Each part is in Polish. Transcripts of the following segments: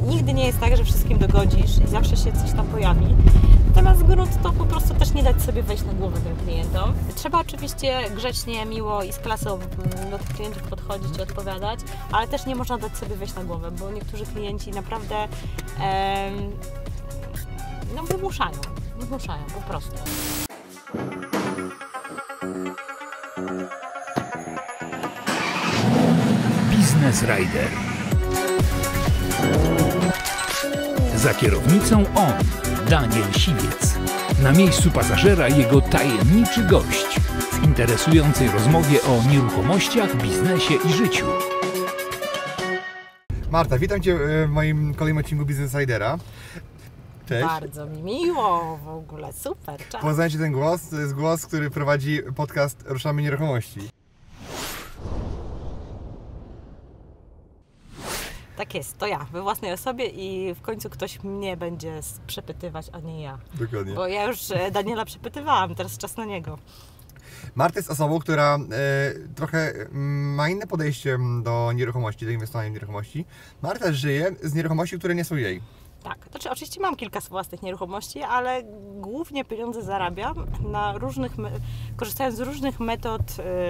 nigdy nie jest tak, że wszystkim dogodzisz i zawsze się coś tam pojawi. Natomiast grunt to po prostu też nie dać sobie wejść na głowę tym klientom. Trzeba oczywiście grzecznie, miło i z klasą do tych klientów podchodzić i odpowiadać, ale też nie można dać sobie wejść na głowę, bo niektórzy klienci naprawdę no wymuszają po prostu. Business Rider. Za kierownicą on, Daniel Siwiec. Na miejscu pasażera jego tajemniczy gość w interesującej rozmowie o nieruchomościach, biznesie i życiu. Marta, witam Cię w moim kolejnym odcinku Business Ridera. Cześć. Bardzo mi miło w ogóle, super. Cześć. Poznajcie ten głos, to jest głos, który prowadzi podcast Ruszamy Nieruchomości. Tak jest, to ja, we własnej osobie i w końcu ktoś mnie będzie przepytywać, a nie ja. Dokładnie. Bo ja już Daniela przepytywałam, teraz czas na niego. Marta jest osobą, która trochę ma inne podejście do nieruchomości, do inwestowania w nieruchomości. Marta żyje z nieruchomości, które nie są jej. Tak, znaczy oczywiście mam kilka własnych nieruchomości, ale głównie pieniądze zarabiam na korzystając z różnych metod,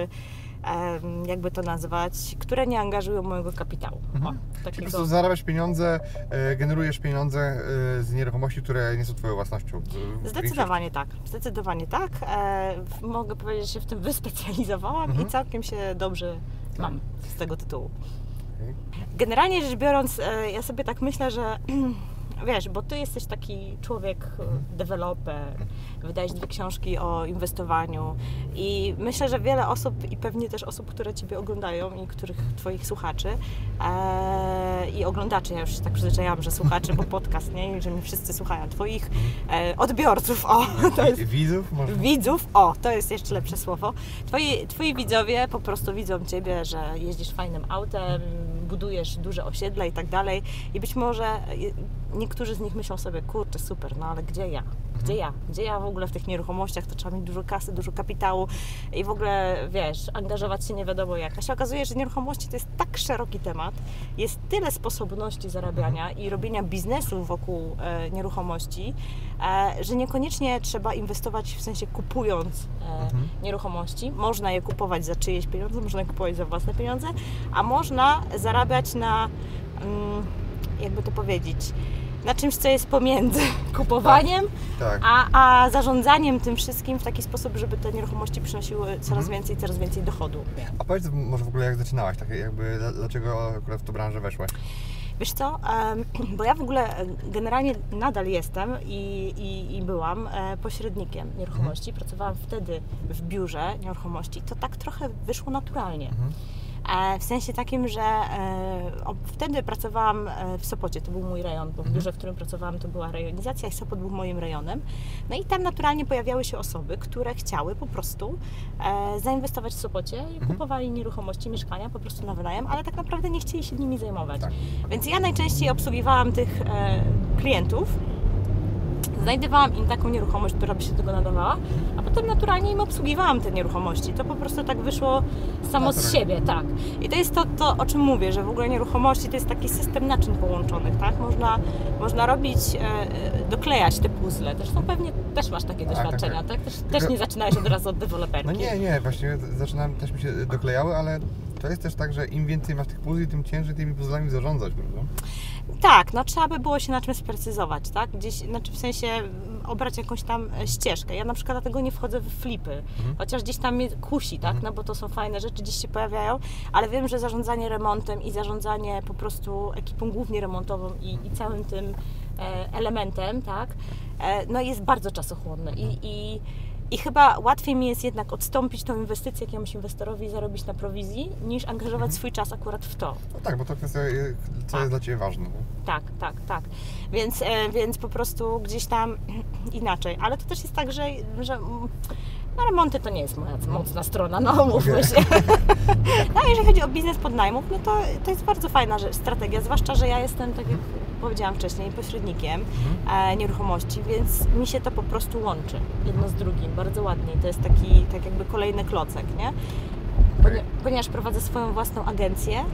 jakby to nazwać, które nie angażują mojego kapitału. Mhm. Po prostu zarabiasz pieniądze, generujesz pieniądze z nieruchomości, które nie są Twoją własnością. Zdecydowanie tak, zdecydowanie tak. Mogę powiedzieć, że się w tym wyspecjalizowałam i całkiem się dobrze mam z tego tytułu. Generalnie rzecz biorąc, ja sobie tak myślę, że wiesz, bo Ty jesteś taki człowiek, deweloper, wydajesz 2 książki o inwestowaniu i myślę, że wiele osób i pewnie też osób, które Ciebie oglądają i Twoich słuchaczy i oglądaczy, ja już się tak przyzwyczaiłam, że słuchaczy, bo podcast, nie? I że mnie wszyscy słuchają, Twoich odbiorców, to jest... Widzów? Może? Widzów, to jest jeszcze lepsze słowo. Twoi widzowie po prostu widzą Ciebie, że jeździsz fajnym autem, budujesz duże osiedla i tak dalej i być może niektórzy z nich myślą sobie, kurczę, super, no ale gdzie ja? Gdzie ja w ogóle w tych nieruchomościach? To trzeba mieć dużo kasy, dużo kapitału i w ogóle, wiesz, angażować się nie wiadomo jak. A się okazuje, że nieruchomości to jest tak szeroki temat, jest tyle sposobności zarabiania i robienia biznesu wokół nieruchomości, że niekoniecznie trzeba inwestować w sensie kupując nieruchomości. Można je kupować za czyjeś pieniądze, można je kupować za własne pieniądze, a można zarabiać na, jakby to powiedzieć, na czymś, co jest pomiędzy kupowaniem, a zarządzaniem tym wszystkim w taki sposób, żeby te nieruchomości przynosiły coraz więcej dochodu. A powiedz może w ogóle jak zaczynałaś, tak jakby dlaczego akurat w tę branżę weszłaś? Wiesz co, bo ja w ogóle generalnie nadal jestem i byłam pośrednikiem nieruchomości. Pracowałam wtedy w biurze nieruchomości. To tak trochę wyszło naturalnie. W sensie takim, że wtedy pracowałam w Sopocie, to był mój rejon, bo w biurze, w którym pracowałam, to była rejonizacja i Sopot był moim rejonem. No i tam naturalnie pojawiały się osoby, które chciały po prostu zainwestować w Sopocie i kupowali nieruchomości, mieszkania po prostu na wynajem, ale tak naprawdę nie chcieli się nimi zajmować. Tak. Więc ja najczęściej obsługiwałam tych klientów, znajdowałam im taką nieruchomość, która by się do tego nadawała, a potem naturalnie im obsługiwałam te nieruchomości. To po prostu tak wyszło samo z siebie, tak. I to jest to, o czym mówię, że w ogóle nieruchomości to jest taki system naczyń połączonych, tak? Można robić, doklejać te puzzle. Zresztą pewnie też masz takie doświadczenia, tak? Też nie zaczynałeś od razu od deweloperki. No nie, właśnie zaczynałem, też mi się doklejały, ale to jest też tak, że im więcej masz tych puzli, tym ciężej tymi puzzlami zarządzać, prawda? Tak, no trzeba by było się na czymś sprecyzować, tak? Gdzieś, znaczy w sensie obrać jakąś tam ścieżkę. Ja na przykład dlatego nie wchodzę w flipy, chociaż gdzieś tam mnie kusi, tak? No bo to są fajne rzeczy, gdzieś się pojawiają, ale wiem, że zarządzanie remontem i zarządzanie po prostu ekipą głównie remontową i całym tym elementem, tak? No jest bardzo czasochłonne i chyba łatwiej mi jest jednak odstąpić tą inwestycję jakiemuś inwestorowi i zarobić na prowizji, niż angażować swój czas akurat w to. No tak, bo to kwestia, co jest dla Ciebie ważne. No? Tak. Więc po prostu gdzieś tam inaczej. Ale to też jest tak, że no remonty to nie jest moja mocna strona, no umówmy się. No jeżeli chodzi o biznes podnajmów, no to jest bardzo fajna strategia, zwłaszcza, że ja jestem, tak jak powiedziałam wcześniej, pośrednikiem nieruchomości, więc mi się to po prostu łączy jedno z drugim, bardzo ładnie. To jest taki, tak jakby kolejny klocek, nie? Ponieważ prowadzę swoją własną agencję,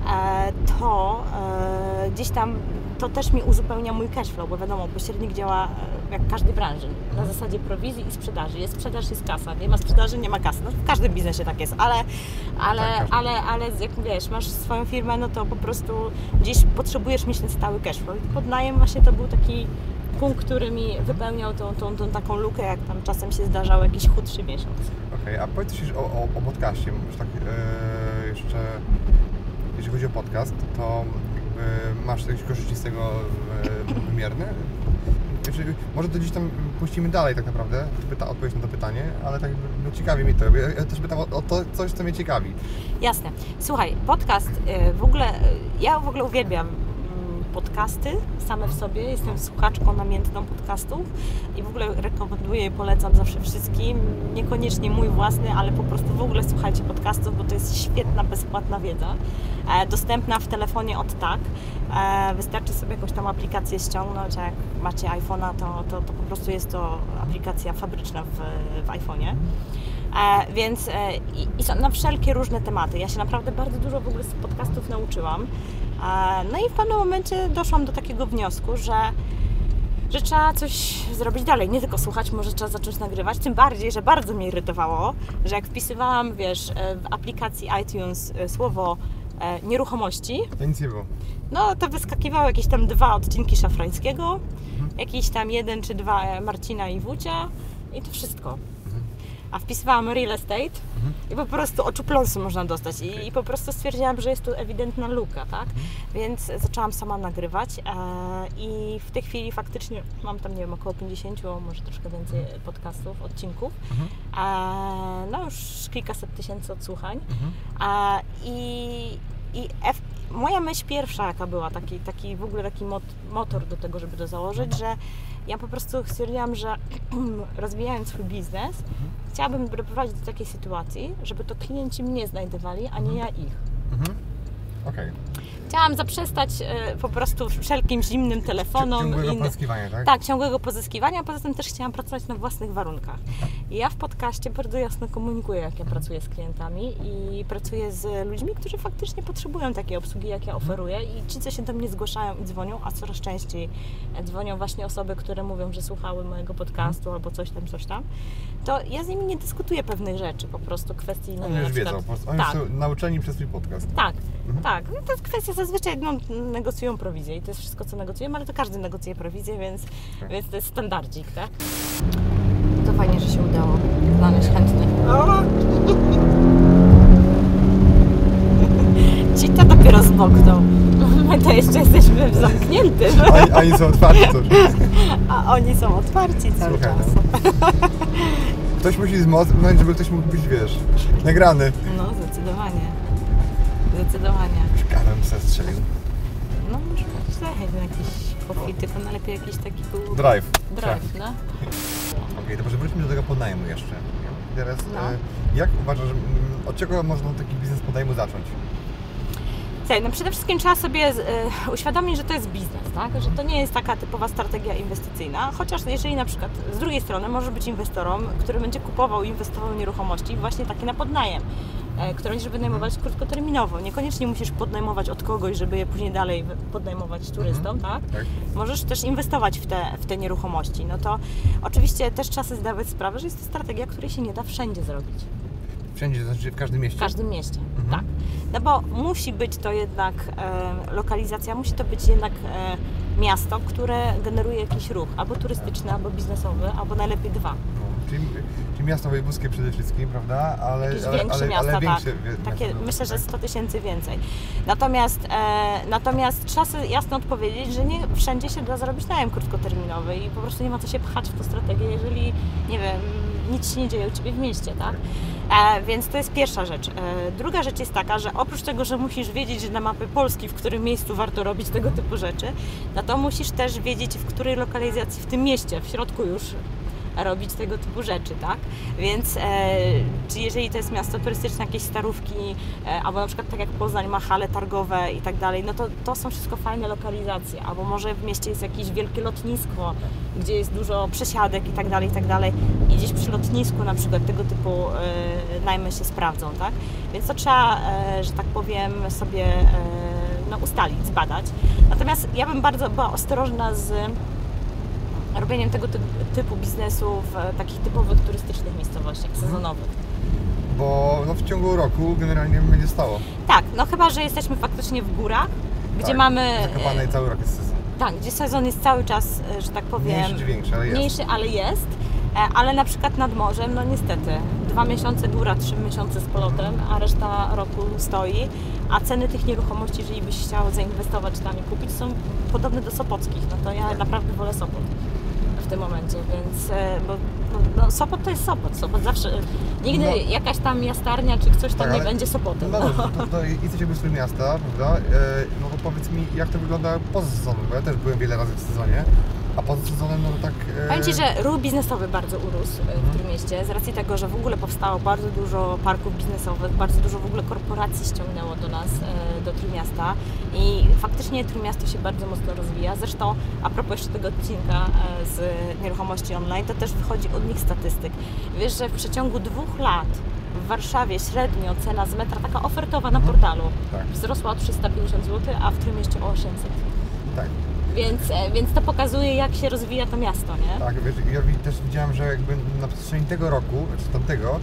to gdzieś tam to też mi uzupełnia mój cashflow, bo wiadomo, pośrednik działa jak w każdej branży, na zasadzie prowizji i sprzedaży. Jest sprzedaż, jest kasa, nie ma sprzedaży, nie ma kasy. No, w każdym biznesie tak jest, ale jak wiesz, masz swoją firmę, no to po prostu gdzieś potrzebujesz mieć ten stały cashflow. I podnajem właśnie to był taki punkt, który mi wypełniał tą taką lukę, jak tam czasem się zdarzał jakiś chudszy miesiąc. Okej, a powiedz coś o podcaście, już tak jeszcze, jeżeli chodzi o podcast, to masz jakieś korzyści z tego wymierne? Może to gdzieś tam puścimy dalej tak naprawdę, odpowiedź na to pytanie, ale tak ciekawi mnie to. Ja też pytam o to coś, co mnie ciekawi. Jasne. Słuchaj, podcast ja w ogóle uwielbiam podcasty same w sobie. Jestem słuchaczką namiętną podcastów i w ogóle rekomenduję i polecam zawsze wszystkim. Niekoniecznie mój własny, ale po prostu w ogóle słuchajcie podcastów, bo to jest świetna, bezpłatna wiedza. Dostępna w telefonie od tak. Wystarczy sobie jakąś tam aplikację ściągnąć, a jak macie iPhone'a, to po prostu jest to aplikacja fabryczna w iPhone'ie. Więc i są na wszelkie różne tematy. Ja się naprawdę bardzo dużo w ogóle z podcastów nauczyłam. No i w pewnym momencie doszłam do takiego wniosku, że trzeba coś zrobić dalej, nie tylko słuchać, może trzeba zacząć nagrywać, tym bardziej, że bardzo mnie irytowało, że jak wpisywałam, wiesz, w aplikacji iTunes słowo nieruchomości, To nic nie było. no to wyskakiwały jakieś tam 2 odcinki Szafrańskiego, jakiś tam 1 czy 2 Marcina i Wucia i to wszystko. A wpisywałam real estate i po prostu oczupląsu można dostać i po prostu stwierdziłam, że jest tu ewidentna luka, tak? Więc zaczęłam sama nagrywać i w tej chwili faktycznie mam tam, nie wiem, około 50, może troszkę więcej podcastów, odcinków. No już kilkaset tysięcy odsłuchań. Moja myśl pierwsza, jaka była, taki w ogóle taki motor do tego, żeby to założyć, że ja po prostu stwierdziłam, że rozwijając swój biznes, chciałabym doprowadzić do takiej sytuacji, żeby to klienci mnie znajdowali, a nie ja ich. Okej. Chciałam zaprzestać po prostu wszelkim zimnym telefonom. Ciągłego pozyskiwania, tak? Tak, ciągłego pozyskiwania, a poza tym też chciałam pracować na własnych warunkach. I ja w podcaście bardzo jasno komunikuję, jak ja pracuję z klientami i pracuję z ludźmi, którzy faktycznie potrzebują takiej obsługi, jak ja oferuję i ci, co się do mnie zgłaszają i dzwonią, a coraz częściej dzwonią właśnie osoby, które mówią, że słuchały mojego podcastu albo coś tam, to ja z nimi nie dyskutuję pewnych rzeczy, po prostu kwestii... Oni już wiedzą, po prostu. Oni są nauczeni przez swój podcast. Tak. No to jest kwestia, zazwyczaj negocjują prowizję i to jest wszystko, co negocjujemy, ale to każdy negocjuje prowizję, więc to jest standardzik, tak? To fajnie, że się udało znaleźć chętnych. Ci to dopiero zbokną. My to jeszcze jesteśmy w zamkniętym. Oni są otwarci cały czas. A oni są otwarci cały czas. Ktoś musi zmocnić, żeby ktoś mógł być, wiesz, nagrany. No, zdecydowanie. Karem strzelił. No, może zajechać na jakiś coffee, tylko najlepiej jakiś taki był... Drive, no. Okej, to może wróćmy do tego podnajmu jeszcze. Teraz, jak uważasz, od czego można taki biznes podnajmu zacząć? No przede wszystkim trzeba sobie uświadomić, że to jest biznes, tak? Że to nie jest taka typowa strategia inwestycyjna, chociaż jeżeli na przykład z drugiej strony możesz być inwestorem, który będzie kupował i inwestował w nieruchomości właśnie takie na podnajem, które będziesz wynajmować krótkoterminowo. Niekoniecznie musisz podnajmować od kogoś, żeby je później dalej podnajmować turystom, tak? Możesz też inwestować w te nieruchomości. No to oczywiście też trzeba sobie zdawać sprawę, że jest to strategia, której się nie da wszędzie zrobić. Wszędzie, to znaczy w każdym mieście? W każdym mieście, tak. No bo musi być to jednak lokalizacja, musi to być jednak miasto, które generuje jakiś ruch, albo turystyczny, albo biznesowy, albo najlepiej 2. Czyli miasto wojewódzkie przede wszystkim, prawda? Większe miasta, ale większe, tak. Takie, myślę, że 100 000 więcej. Natomiast trzeba sobie jasno odpowiedzieć, że nie wszędzie się da zrobić najem krótkoterminowy i po prostu nie ma co się pchać w tą strategię, jeżeli, nie wiem, nic się nie dzieje u Ciebie w mieście, tak? Więc to jest pierwsza rzecz. Druga rzecz jest taka, że oprócz tego, że musisz wiedzieć na mapie Polski, w którym miejscu warto robić tego typu rzeczy, no to musisz też wiedzieć, w której lokalizacji w tym mieście, w środku już robić tego typu rzeczy, tak? Więc czy jeżeli to jest miasto turystyczne, jakieś starówki, albo na przykład tak jak Poznań ma hale targowe i tak dalej, no to są wszystko fajne lokalizacje, albo może w mieście jest jakieś wielkie lotnisko, gdzie jest dużo przesiadek i tak dalej, i gdzieś przy lotnisku na przykład tego typu najmy się sprawdzą, tak? Więc to trzeba, że tak powiem, sobie ustalić, zbadać. Natomiast ja bym bardzo była ostrożna z robieniem tego typu biznesu w takich typowych turystycznych miejscowościach, sezonowych. Bo w ciągu roku generalnie będzie stało. Tak, no chyba, że jesteśmy faktycznie w górach, gdzie mamy... Zakopane i cały rok jest sezon. Tak, gdzie sezon jest cały czas, że tak powiem... Mniejszy czy większy, ale jest. Mniejszy, ale jest. Ale na przykład nad morzem, no niestety, 2 miesiące góra, 3 miesiące z polotem, a reszta roku stoi, a ceny tych nieruchomości, jeżeli byś chciał zainwestować tam i kupić, są podobne do sopockich. No to ja naprawdę wolę Sopot w tym momencie, więc bo Sopot to jest Sopot. Sopot zawsze, nigdy jakaś tam jastarnia czy coś tam nie będzie Sopotem. No dobrze, to jesteś jakby z tego miasta, prawda? No to powiedz mi, jak to wygląda poza sezonem, bo ja też byłem wiele razy w sezonie. A poza sezonem, no to tak... Powiem Ci, że ruch biznesowy bardzo urósł w tym mieście, z racji tego, że w ogóle powstało bardzo dużo parków biznesowych, bardzo dużo w ogóle korporacji ściągnęło do nas, do Trójmiasta i faktycznie Trójmiasto się bardzo mocno rozwija. Zresztą, a propos jeszcze tego odcinka z nieruchomości online, to też wychodzi od nich statystyk. Wiesz, że w przeciągu 2 lat w Warszawie średnio cena z metra, taka ofertowa na portalu, wzrosła o 350 zł, a w Trójmieście o 800. Tak. Więc to pokazuje, jak się rozwija to miasto, nie? Tak, wiesz, ja też widziałem, że jakby na przestrzeni tego roku, czy tamtego,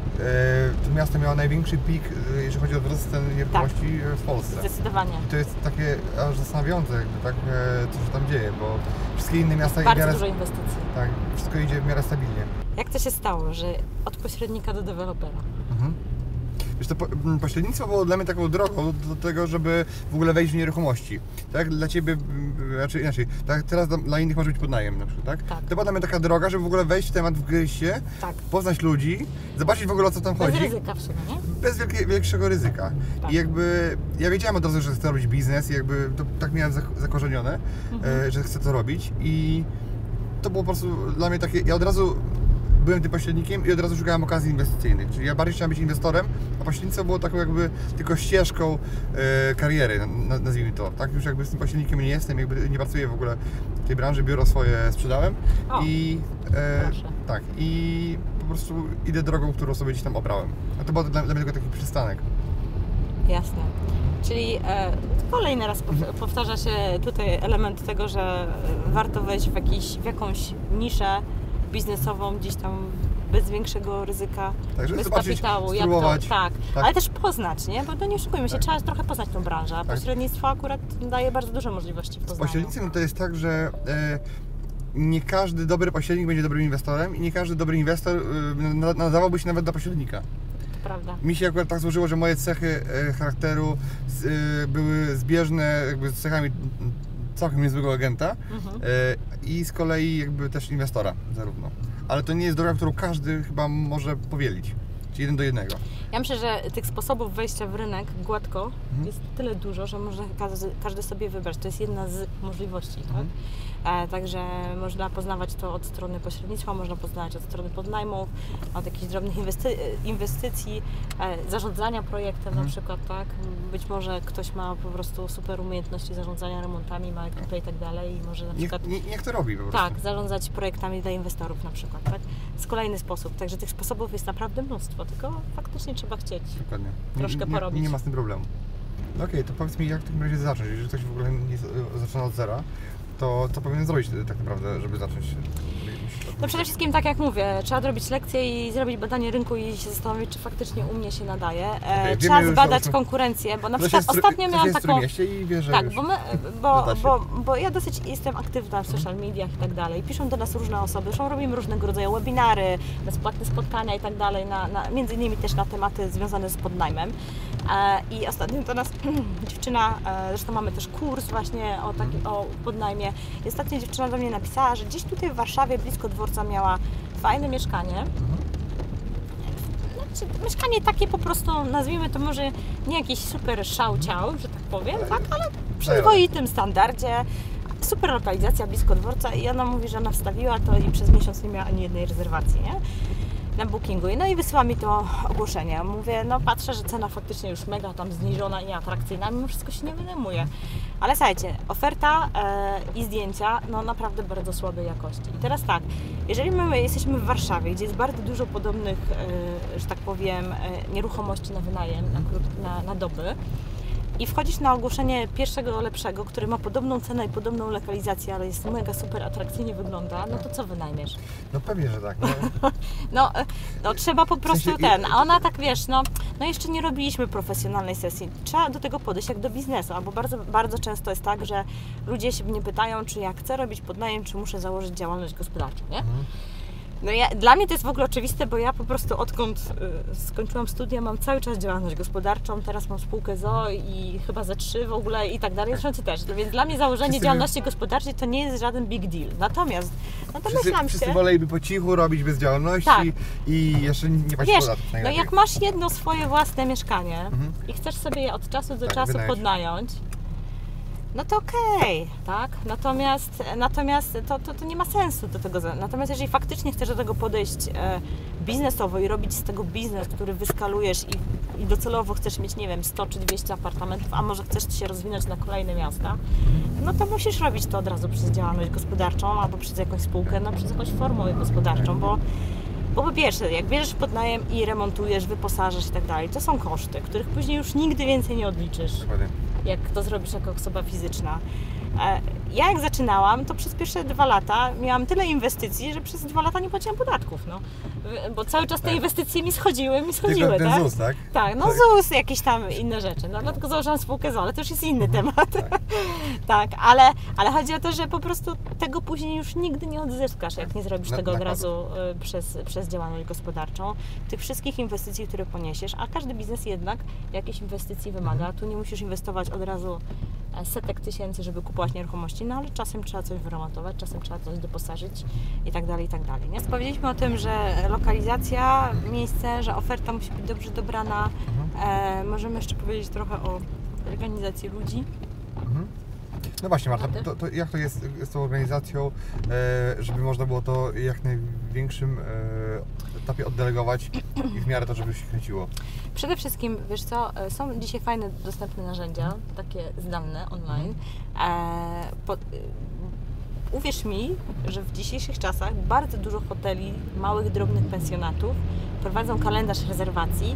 to miasto miało największy pik, jeżeli chodzi o wzrost cen nieruchomości w Polsce. Zdecydowanie. I to jest takie aż zastanawiające, jakby tak, co się tam dzieje, bo wszystkie inne miasta... Bardzo dużo inwestycji. Tak, wszystko idzie w miarę stabilnie. Jak to się stało, że od pośrednika do dewelopera? Wiesz, to pośrednictwo było dla mnie taką drogą do tego, żeby w ogóle wejść w nieruchomości. Tak, dla Ciebie, raczej inaczej, tak teraz dla innych może być podnajem na przykład, tak? To była dla mnie taka droga, żeby w ogóle wejść w temat, wgryźć się, poznać ludzi, zobaczyć w ogóle o co tam chodzi. Bez ryzyka w sumie, nie? Bez większego ryzyka. I jakby, ja wiedziałem od razu, że chcę robić biznes i jakby to tak miałem zakorzenione, że chcę to robić i to było po prostu dla mnie takie, ja od razu byłem tym pośrednikiem i od razu szukałem okazji inwestycyjnych, czyli ja bardziej chciałem być inwestorem, a pośrednictwo było taką jakby tylko ścieżką kariery, nazwijmy to, tak? Już jakby z tym pośrednikiem nie jestem, jakby nie pracuję w ogóle w tej branży, biuro swoje sprzedałem i po prostu idę drogą, którą sobie gdzieś tam obrałem. A to był dla mnie tylko taki przystanek. Jasne. Czyli kolejny raz powtarza się tutaj element tego, że warto wejść w jakąś niszę biznesową, gdzieś tam bez większego ryzyka, bez kapitału, spróbować. Ale też poznać, nie? Bo nie oszukujmy się, trzeba trochę poznać tą branżę, a pośrednictwo akurat daje bardzo duże możliwości w poznaniu. Z pośrednictwem to jest tak, że nie każdy dobry pośrednik będzie dobrym inwestorem i nie każdy dobry inwestor nadawałby się nawet do pośrednika. To prawda. Mi się akurat tak złożyło, że moje cechy charakteru były zbieżne jakby z cechami całkiem niezłego agenta i z kolei jakby też inwestora zarówno. Ale to nie jest droga, którą każdy chyba może powielić. Czyli 1 do 1. Ja myślę, że tych sposobów wejścia w rynek gładko jest tyle dużo, że może każdy sobie wybrać. To jest jedna z możliwości, tak? Także można poznawać to od strony pośrednictwa, można poznawać od strony podnajmów, od jakichś drobnych inwestycji, zarządzania projektem na przykład, tak? Być może ktoś ma po prostu super umiejętności zarządzania remontami, ma ekipę i tak dalej i może na przykład... Niech to robi po prostu. Tak, zarządzać projektami dla inwestorów na przykład, tak? Z kolejny sposób, także tych sposobów jest naprawdę mnóstwo, tylko faktycznie trzeba chcieć. Dokładnie. Troszkę porobić. Nie ma z tym problemu. No okej, to powiedz mi, jak w takim razie zacząć, jeżeli ktoś w ogóle nie zaczyna od zera, to co powinien zrobić tak naprawdę, żeby zacząć? No przede wszystkim, tak jak mówię, trzeba zrobić lekcję i zrobić badanie rynku i się zastanowić, czy faktycznie u mnie się nadaje. Trzeba zbadać konkurencję, bo na przykład ostatnio miałam taką... I wie, że tak, bo ja dosyć jestem aktywna w social mediach i tak dalej. Piszą do nas różne osoby, zresztą robimy różnego rodzaju webinary, bezpłatne spotkania i tak dalej, między innymi też na tematy związane z podnajmem. I ostatnio do nas dziewczyna, zresztą mamy też kurs właśnie o podnajmie, i ostatnio dziewczyna do mnie napisała, że gdzieś tutaj w Warszawie blisko dworca miała fajne mieszkanie. Znaczy, mieszkanie takie po prostu, nazwijmy to może nie jakiś super szał-ciał, że tak powiem, tak, ale w przyzwoitym standardzie, super lokalizacja, blisko dworca i ona mówi, że ona wstawiła to i przez miesiąc nie miała ani jednej rezerwacji, nie? Na Bookingu. No i wysyła mi to ogłoszenie. Mówię, no patrzę, że cena faktycznie już mega tam zniżona i nieatrakcyjna, mimo wszystko się nie wynajmuje. Ale słuchajcie, oferta i zdjęcia, no naprawdę bardzo słabej jakości. I teraz tak, jeżeli my jesteśmy w Warszawie, gdzie jest bardzo dużo podobnych, że tak powiem, nieruchomości na wynajem, na doby, i wchodzisz na ogłoszenie pierwszego lepszego, który ma podobną cenę i podobną lokalizację, ale jest mega super atrakcyjnie wygląda, no to co wynajmiesz? No pewnie, że tak. No trzeba po prostu a ona tak wiesz, no jeszcze nie robiliśmy profesjonalnej sesji. Trzeba do tego podejść jak do biznesu, albo bardzo, bardzo często jest tak, że ludzie się mnie pytają, czy ja chcę robić podnajem, czy muszę założyć działalność gospodarczą, nie? No dla mnie to jest w ogóle oczywiste, bo ja po prostu odkąd skończyłam studia, mam cały czas działalność gospodarczą, teraz mam spółkę ZOO i chyba ze 3 w ogóle i tak dalej, zresztą też. Więc dla mnie założenie działalności gospodarczej to nie jest żaden big deal. Natomiast wszyscy woleliby po cichu robić bez działalności i jeszcze nie płacić podatków. No jak masz jedno swoje własne mieszkanie i chcesz sobie je od czasu do czasu podnająć, no to okej, tak? Natomiast to nie ma sensu do tego. Natomiast jeżeli faktycznie chcesz do tego podejść biznesowo i robić z tego biznes, który wyskalujesz i docelowo chcesz mieć, nie wiem, 100 czy 200 apartamentów, a może chcesz się rozwinąć na kolejne miasta, no to musisz robić to od razu przez działalność gospodarczą albo przez jakąś spółkę, no przez jakąś formę gospodarczą, bo po pierwsze, jak bierzesz podnajem i remontujesz, wyposażasz i tak dalej, to są koszty, których później już nigdy więcej nie odliczysz. Jak to zrobisz jako osoba fizyczna. Ja jak zaczynałam, to przez pierwsze 2 lata miałam tyle inwestycji, że przez 2 lata nie płaciłam podatków, no. Bo cały czas te inwestycje mi schodziły, Tylko ten tak? ZUS, tak? Tak, no ZUS, jakieś tam inne rzeczy. No dlatego założyłam spółkę ZOO, ale to już jest inny temat. Tak, ale chodzi o to, że po prostu tego później już nigdy nie odzyskasz, jak nie zrobisz tego od razu przez działalność gospodarczą. Tych wszystkich inwestycji, które poniesiesz, a każdy biznes jednak jakiejś inwestycji wymaga. Tu nie musisz inwestować od razu setek tysięcy, żeby kupować nieruchomości, no ale czasem trzeba coś wyremontować, czasem trzeba coś doposażyć i tak dalej, nie? Powiedzieliśmy o tym, że lokalizacja, miejsce, że oferta musi być dobrze dobrana. Możemy jeszcze powiedzieć trochę o organizacji ludzi. No właśnie Marta, to jak to jest z tą organizacją, żeby można było to jak największym etapie oddelegować i w miarę to, żeby się kręciło? Przede wszystkim, wiesz co, są dzisiaj fajne, dostępne narzędzia, takie zdalne, online. Uwierz mi, że w dzisiejszych czasach bardzo dużo hoteli, małych, drobnych pensjonatów prowadzą kalendarz rezerwacji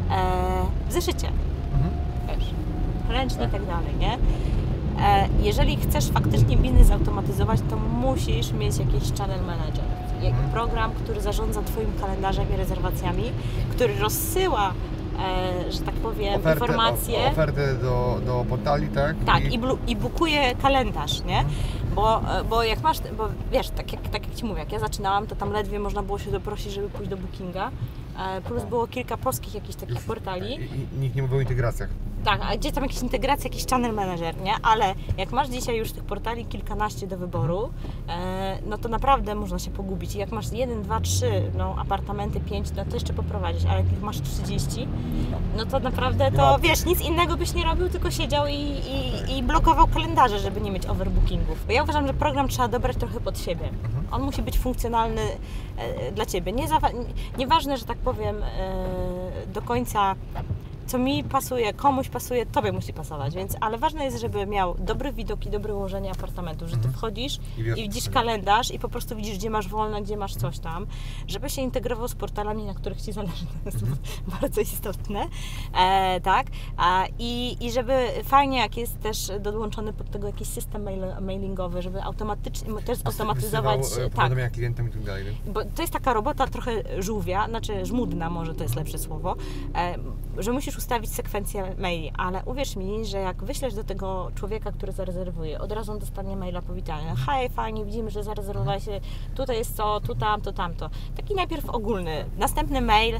w zeszycie. Wiesz, ręcznie i tak dalej, nie? Jeżeli chcesz faktycznie biznes zautomatyzować, to musisz mieć jakiś channel manager. Program, który zarządza Twoim kalendarzem i rezerwacjami, który rozsyła, że tak powiem, informacje. Ofertę do portali, tak? Tak, i bukuje kalendarz, nie? Bo jak masz, bo wiesz, tak jak Ci mówię, jak ja zaczynałam, to tam ledwie można było się doprosić, żeby pójść do Bookinga. Plus było kilka polskich jakichś takich portali. I nikt nie mówił o integracjach. Tak, a gdzie tam jakieś integracje, jakiś channel manager, nie? Ale jak masz dzisiaj już tych portali kilkanaście do wyboru, no to naprawdę można się pogubić. I jak masz 1, 2, 3 apartamenty, 5, no to jeszcze poprowadzisz, ale jak masz 30, no to naprawdę to, wiesz, nic innego byś nie robił, tylko siedział i blokował kalendarze, żeby nie mieć overbookingów. Bo ja uważam, że program trzeba dobrać trochę pod siebie. On musi być funkcjonalny dla Ciebie. Nieważne, że tak powiem, do końca co mi pasuje, komuś pasuje, Tobie musi pasować, więc, ale ważne jest, żeby miał dobry widok i dobre ułożenie apartamentu, że Ty wchodzisz i widzisz kalendarz i po prostu widzisz, gdzie masz wolne, gdzie masz coś tam, żeby się integrował z portalami, na których Ci zależy, to jest bardzo istotne, tak, i żeby fajnie, jak jest też podłączony pod tego jakiś system mailingowy, żeby automatycznie, też automatyzować, powiadomienia klientem i tak dalej. Bo to jest taka robota trochę żółwia, znaczy żmudna może to jest lepsze słowo, że musisz ustawić sekwencję maili, ale uwierz mi, że jak wyślesz do tego człowieka, który zarezerwuje, od razu on dostanie maila powitalnego. Hej, fajnie, widzimy, że zarezerwowałeś się, tutaj jest co, tu tamto, tamto. Taki najpierw ogólny. Następny mail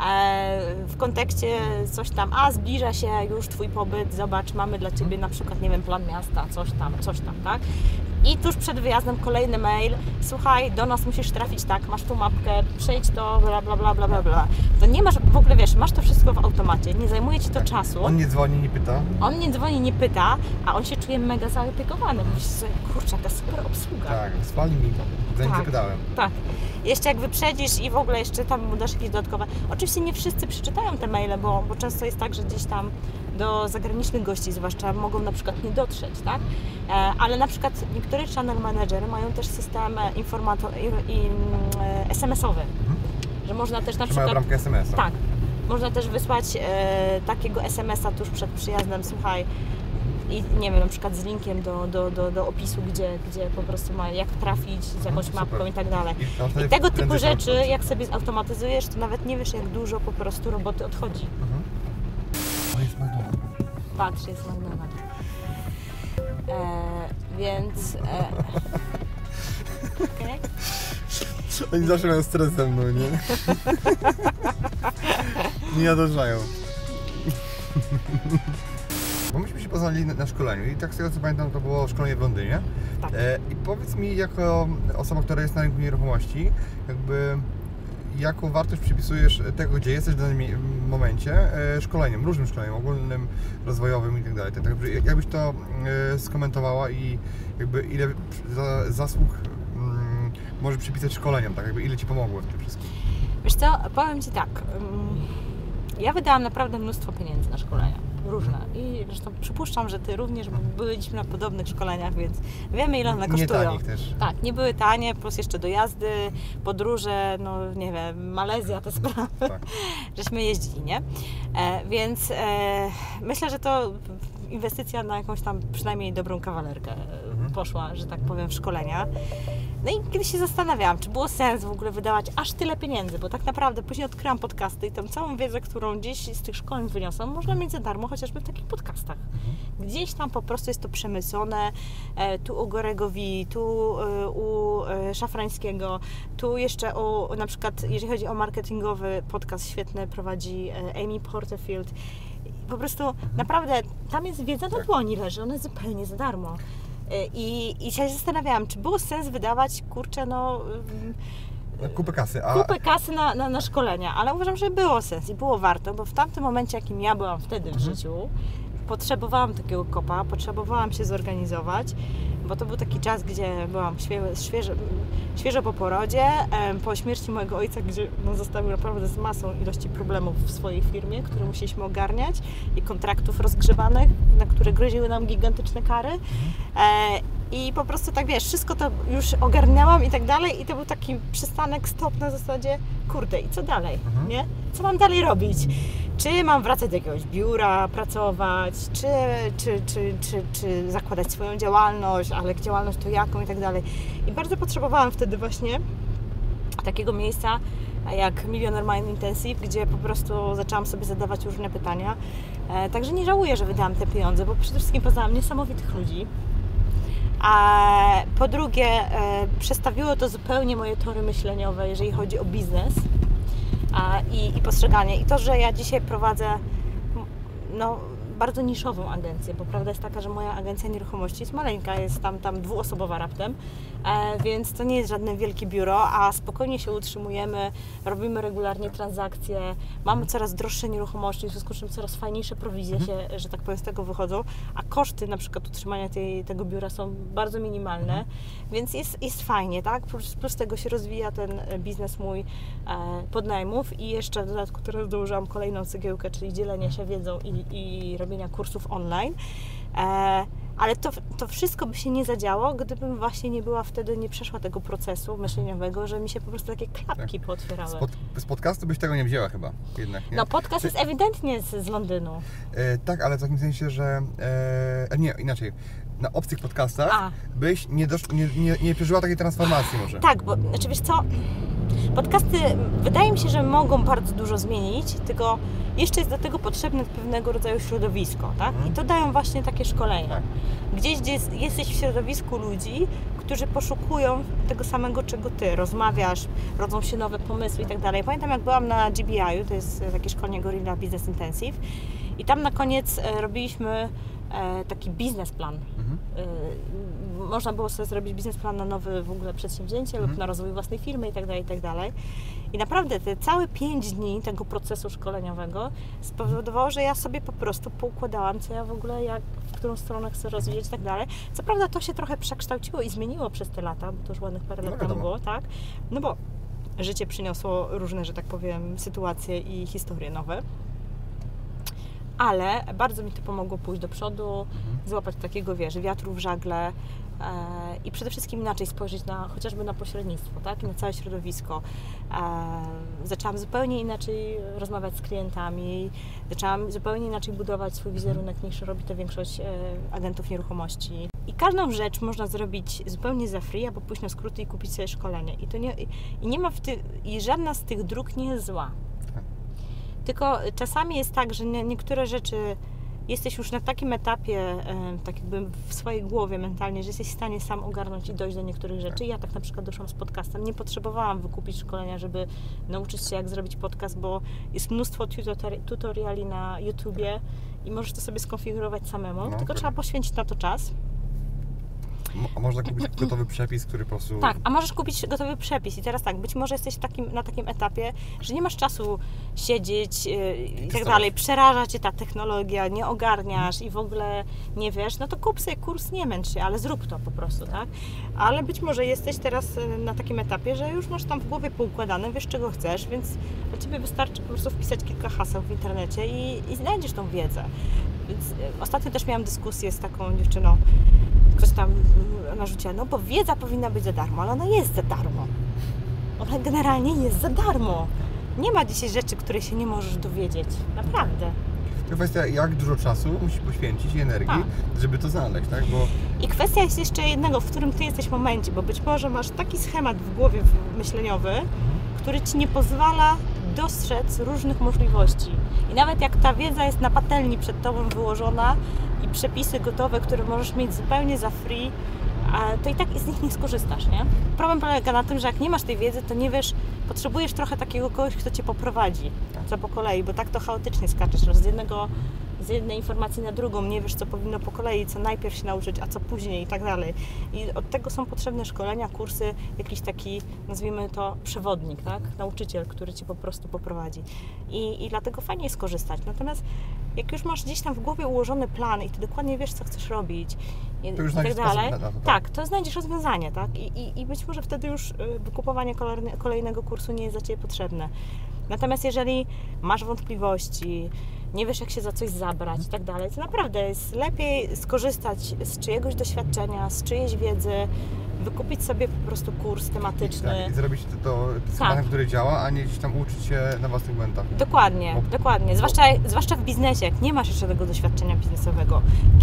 w kontekście coś tam, zbliża się już Twój pobyt, zobacz, mamy dla Ciebie na przykład, nie wiem, plan miasta, coś tam, tak? I tuż przed wyjazdem kolejny mail, słuchaj, do nas musisz trafić, tak, masz tu mapkę, przejdź to, bla, bla, bla, bla, bla, bla. To nie masz, w ogóle wiesz, masz to wszystko w automacie, nie zajmuje Ci to czasu. On nie dzwoni, nie pyta. On nie dzwoni, nie pyta, a on się czuje mega zaopiekowany. Myślisz sobie, kurczę, jaka super obsługa. Tak, spali mi, zanim Tak. zapytałem. Tak. Jeszcze jak wyprzedzisz i w ogóle jeszcze tam mu dasz jakieś dodatkowe... Oczywiście nie wszyscy przeczytają te maile, bo często jest tak, że gdzieś tam do zagranicznych gości zwłaszcza mogą na przykład nie dotrzeć, tak? Ale na przykład niektóre channel managery mają też system SMS-owy, że można też na Mają przykład... bramkę SMS-a. Tak. Można też wysłać takiego SMS-a tuż przed przyjazdem, słuchaj, i nie wiem, na przykład z linkiem do opisu, gdzie po prostu ma jak trafić, z jakąś mapką i tak dalej. I tego typu rzeczy, jak sobie zautomatyzujesz, to nawet nie wiesz, jak dużo po prostu roboty odchodzi. To jest McDonald's. Patrz, jest McDonald's. Więc... Okay. Oni zawsze mają stres ze mną, nie? Nie nadążają. Bo myśmy się poznali na szkoleniu i tak z tego co pamiętam, to było szkolenie w Londynie. Tak. I powiedz mi, jako osoba, która jest na rynku nieruchomości, jakby jaką wartość przypisujesz tego, gdzie jesteś w danym momencie, szkoleniem, różnym szkoleniem, ogólnym, rozwojowym i tak dalej. Jakbyś to skomentowała i jakby ile zasług może przypisać szkoleniom, tak? Jakby ile Ci pomogło w tym wszystkim? Wiesz co, powiem Ci tak, ja wydałam naprawdę mnóstwo pieniędzy na szkolenia, różne i zresztą przypuszczam, że Ty również, bo byliśmy na podobnych szkoleniach, więc wiemy ile one kosztują. Nie tanich też. Tak, nie były tanie, plus jeszcze dojazdy, podróże, no nie wiem, Malezja, te sprawy, Tak. żeśmy jeździli, nie? Więc myślę, że to inwestycja na jakąś tam przynajmniej dobrą kawalerkę poszła, że tak powiem, w szkolenia. No i kiedyś się zastanawiałam, czy było sens w ogóle wydawać aż tyle pieniędzy, bo tak naprawdę później odkryłam podcasty i tą całą wiedzę, którą gdzieś z tych szkoleń wyniosłam, można mieć za darmo, chociażby w takich podcastach. Gdzieś tam po prostu jest to przemycone, tu u Goregowi, tu u Szafrańskiego, tu jeszcze na przykład, jeżeli chodzi o marketingowy podcast świetny prowadzi Amy Porterfield. Po prostu naprawdę tam jest wiedza na dłoni leży, ona jest zupełnie za darmo. I się zastanawiałam, czy było sens wydawać, kurczę, Kupę kasy. kupę kasy na szkolenia, ale uważam, że było sens i było warto, bo w tamtym momencie, jakim ja byłam wtedy w życiu, potrzebowałam takiego kopa, potrzebowałam się zorganizować, bo to był taki czas, gdzie byłam świeżo po porodzie, po śmierci mojego ojca, gdzie zostawił naprawdę z masą ilości problemów w swojej firmie, które musieliśmy ogarniać i kontraktów rozgrzebanych, na które groziły nam gigantyczne kary. I po prostu tak wiesz, wszystko to już ogarniałam i tak dalej i to był taki przystanek, stop na zasadzie, kurde i co dalej, nie? Co mam dalej robić? Czy mam wracać do jakiegoś biura, pracować, czy zakładać swoją działalność, ale działalność to jaką i tak dalej. I bardzo potrzebowałam wtedy właśnie takiego miejsca jak Millionaire Mind Intensive, gdzie po prostu zaczęłam sobie zadawać różne pytania. Także nie żałuję, że wydałam te pieniądze, bo przede wszystkim poznałam niesamowitych ludzi. A po drugie, przestawiło to zupełnie moje tory myśleniowe, jeżeli chodzi o biznes i postrzeganie. I to, że ja dzisiaj prowadzę bardzo niszową agencję, bo prawda jest taka, że moja agencja nieruchomości jest maleńka, jest tam dwuosobowa raptem, więc to nie jest żadne wielkie biuro, a spokojnie się utrzymujemy, robimy regularnie transakcje, mamy coraz droższe nieruchomości, w związku z czym coraz fajniejsze prowizje się, że tak powiem, z tego wychodzą, a koszty na przykład utrzymania tego biura są bardzo minimalne, więc jest fajnie, tak? Plus tego się rozwija ten biznes mój podnajmów i jeszcze w dodatku teraz dołożyłam kolejną cegiełkę, czyli dzielenie się wiedzą i robienia kursów online. Ale to wszystko by się nie zadziało, gdybym właśnie nie przeszła tego procesu myśleniowego, że mi się po prostu takie klapki pootwierały. Z podcastu byś tego nie wzięła chyba jednak, nie? No podcast jest ewidentnie z Londynu. Tak, ale w takim sensie, że... nie, inaczej. Na obcych podcastach byś nie przeżyła takiej transformacji może. Tak, bo znaczy wiesz co, podcasty wydaje mi się, że mogą bardzo dużo zmienić, tylko jeszcze jest do tego potrzebne pewnego rodzaju środowisko, tak? I to dają właśnie takie szkolenia. Tak. Gdzieś jesteś w środowisku ludzi, którzy poszukują tego samego, czego ty. Rozmawiasz, rodzą się nowe pomysły i tak dalej. Pamiętam, jak byłam na GBI, to jest takie szkolenie Gorilla Business Intensive i tam na koniec robiliśmy taki biznesplan. można było sobie zrobić biznesplan na nowe w ogóle przedsięwzięcie lub na rozwój własnej firmy itd., itd. I naprawdę te całe 5 dni tego procesu szkoleniowego spowodowało, że ja sobie po prostu poukładałam, co ja w ogóle, w którą stronę chcę rozwijać i tak dalej. Co prawda to się trochę przekształciło i zmieniło przez te lata, bo to już ładnych parę lat temu było, tak? No bo życie przyniosło różne, że tak powiem, sytuacje i historie nowe. Ale bardzo mi to pomogło pójść do przodu, złapać takiego, wiatru w żagle i przede wszystkim inaczej spojrzeć chociażby na pośrednictwo, tak? I na całe środowisko. Zaczęłam zupełnie inaczej rozmawiać z klientami, zaczęłam zupełnie inaczej budować swój wizerunek niż robi to większość agentów nieruchomości. I każdą rzecz można zrobić zupełnie za free, albo pójść na skróty i kupić sobie szkolenie. I żadna z tych dróg nie jest zła. Tylko czasami jest tak, że niektóre rzeczy jesteś już na takim etapie, tak jakby w swojej głowie mentalnie, że jesteś w stanie sam ogarnąć i dojść do niektórych rzeczy. Ja tak na przykład doszłam z podcastem. Nie potrzebowałam wykupić szkolenia, żeby nauczyć się, jak zrobić podcast, bo jest mnóstwo tutoriali na YouTubie i możesz to sobie skonfigurować samemu, tylko trzeba poświęcić na to czas. A można kupić gotowy przepis, który po prostu... Tak, a możesz kupić gotowy przepis i teraz tak, być może jesteś na takim etapie, że nie masz czasu siedzieć i tak dalej, przeraża Cię ta technologia, nie ogarniasz i w ogóle nie wiesz, no to kup sobie kurs, nie męcz się, ale zrób to po prostu, tak? Ale być może jesteś teraz na takim etapie, że już masz tam w głowie poukładane, wiesz czego chcesz, więc dla Ciebie wystarczy po prostu wpisać kilka haseł w internecie i znajdziesz tą wiedzę. Więc ostatnio też miałam dyskusję z taką dziewczyną, ktoś tam narzuciła, no bo wiedza powinna być za darmo, ale ona jest za darmo. Ona generalnie jest za darmo. Nie ma dzisiaj rzeczy, której się nie możesz dowiedzieć. Naprawdę. To kwestia, jak dużo czasu musisz poświęcić i energii, żeby to znaleźć, tak? I kwestia jest jeszcze jednego, w którym Ty jesteś momencie, bo być może masz taki schemat w głowie myśleniowy, który Ci nie pozwala dostrzec różnych możliwości. I nawet jak ta wiedza jest na patelni przed Tobą wyłożona i przepisy gotowe, które możesz mieć zupełnie za free, to i tak z nich nie skorzystasz, nie? Problem polega na tym, że jak nie masz tej wiedzy, to nie wiesz, potrzebujesz trochę takiego kogoś, kto Cię poprowadzi, co po kolei, bo tak to chaotycznie skaczesz, z jednej informacji na drugą, nie wiesz, co powinno po kolei, co najpierw się nauczyć, a co później i tak dalej. I od tego są potrzebne szkolenia, kursy, jakiś taki, nazwijmy to, przewodnik, tak? Nauczyciel, który Cię po prostu poprowadzi. I dlatego fajnie jest korzystać. Natomiast jak już masz gdzieś tam w głowie ułożony plan i Ty dokładnie wiesz, co chcesz robić i tak dalej, tak, to znajdziesz rozwiązanie, tak? I być może wtedy już wykupowanie kolejnego kursu nie jest dla Ciebie potrzebne. Natomiast jeżeli masz wątpliwości, nie wiesz, jak się za coś zabrać i tak dalej, to naprawdę jest lepiej skorzystać z czyjegoś doświadczenia, z czyjejś wiedzy, wykupić sobie po prostu kurs tematyczny. Tak, i zrobić to schematem, który działa, a nie gdzieś tam uczyć się na własnych błędach. Dokładnie, dokładnie. Zwłaszcza w biznesie, jak nie masz jeszcze tego doświadczenia biznesowego,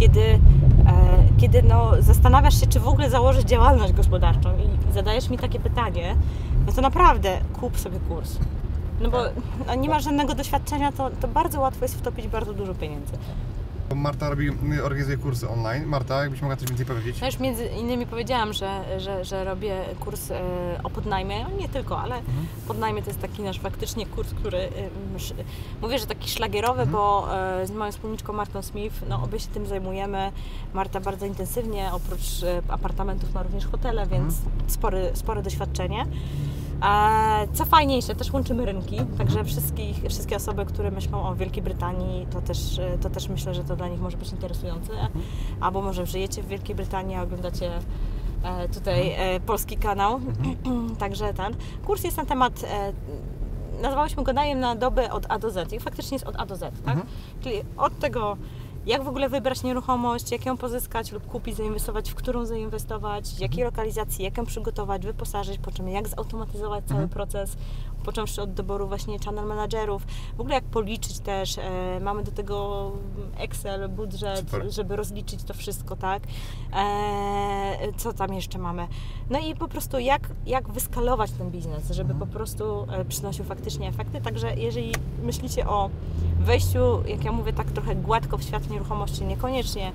kiedy zastanawiasz się, czy w ogóle założyć działalność gospodarczą i zadajesz mi takie pytanie, no to naprawdę kup sobie kurs. No bo nie masz żadnego doświadczenia, to bardzo łatwo jest wtopić bardzo dużo pieniędzy. Marta organizuje kursy online. Marta, jakbyś mogła coś więcej powiedzieć? No już między innymi powiedziałam, że robię kurs o podnajmie, nie tylko, ale podnajmie to jest taki nasz faktycznie kurs, który mówię, że taki szlagierowy, bo z moją wspólniczką Martą Smith, obie się tym zajmujemy. Marta bardzo intensywnie, oprócz apartamentów ma również hotele, więc spore doświadczenie. Co fajniejsze, też łączymy rynki, także wszystkie osoby, które myślą o Wielkiej Brytanii, to też myślę, że to dla nich może być interesujące. Albo może żyjecie w Wielkiej Brytanii, a oglądacie tutaj polski kanał. Także ten kurs jest na temat, nazwałyśmy go najem na dobę od A do Z i faktycznie jest od A do Z, tak? Czyli od tego, jak w ogóle wybrać nieruchomość, jak ją pozyskać lub kupić, zainwestować, w którą zainwestować, jakiej lokalizacji, jak ją przygotować, wyposażyć, po czym jak zautomatyzować cały proces, począwszy od doboru właśnie channel managerów, w ogóle jak policzyć też, mamy do tego Excel, budżet, żeby rozliczyć to wszystko, tak? Co tam jeszcze mamy? No i po prostu jak wyskalować ten biznes, żeby po prostu przynosił faktycznie efekty, także jeżeli myślicie o wejściu, jak ja mówię, tak trochę gładko w świat nieruchomości, niekoniecznie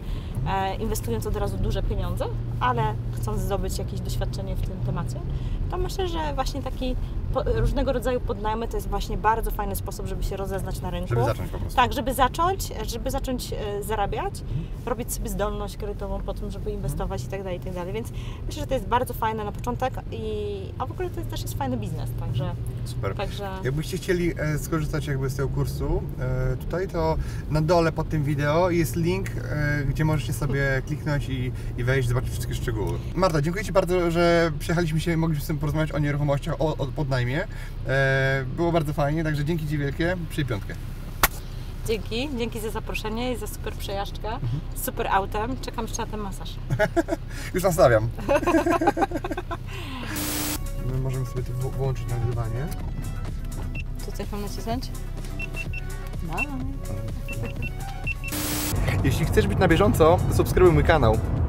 inwestując od razu duże pieniądze, ale chcąc zdobyć jakieś doświadczenie w tym temacie, to myślę, że właśnie taki różnego rodzaju podnajmy to jest właśnie bardzo fajny sposób, żeby się rozeznać na rynku. Żeby zacząć po prostu. Tak, żeby zacząć zarabiać, robić sobie zdolność kredytową po tym, żeby inwestować i tak dalej, więc myślę, że to jest bardzo fajne na początek, a w ogóle to też jest fajny biznes, także... Super. Także... Jakbyście chcieli skorzystać jakby z tego kursu tutaj, to na dole pod tym wideo jest link, gdzie możecie sobie kliknąć i wejść, zobaczyć wszystkie szczegóły. Marta, dziękuję Ci bardzo, że przyjechaliśmy się, mogliśmy z tym porozmawiać o nieruchomościach, o podnajmie. Było bardzo fajnie, także dzięki Ci wielkie, przyj piątkę. Dzięki za zaproszenie i za super przejażdżkę, super autem. Czekam jeszcze na ten masaż. Już nastawiam. My możemy sobie tu włączyć nagrywanie. Tu coś mam nacisnąć? No. Jeśli chcesz być na bieżąco, subskrybuj mój kanał.